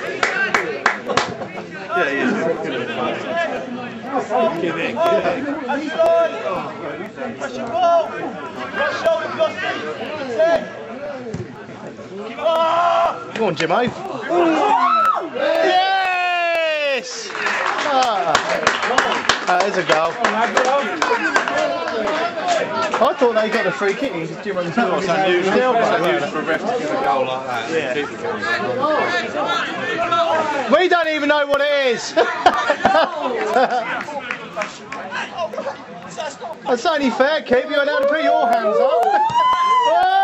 Yeah, he is. Give it. Press your ball. Right shoulder, Gosty. Come on, Jimmo. Yes! There's a goal. I thought they got a free kick. Jimmo was It's unusual for a ref to give a goal like that. Yeah. We don't even know what it is. That's only fair, Keith. You're allowed to put your hands up.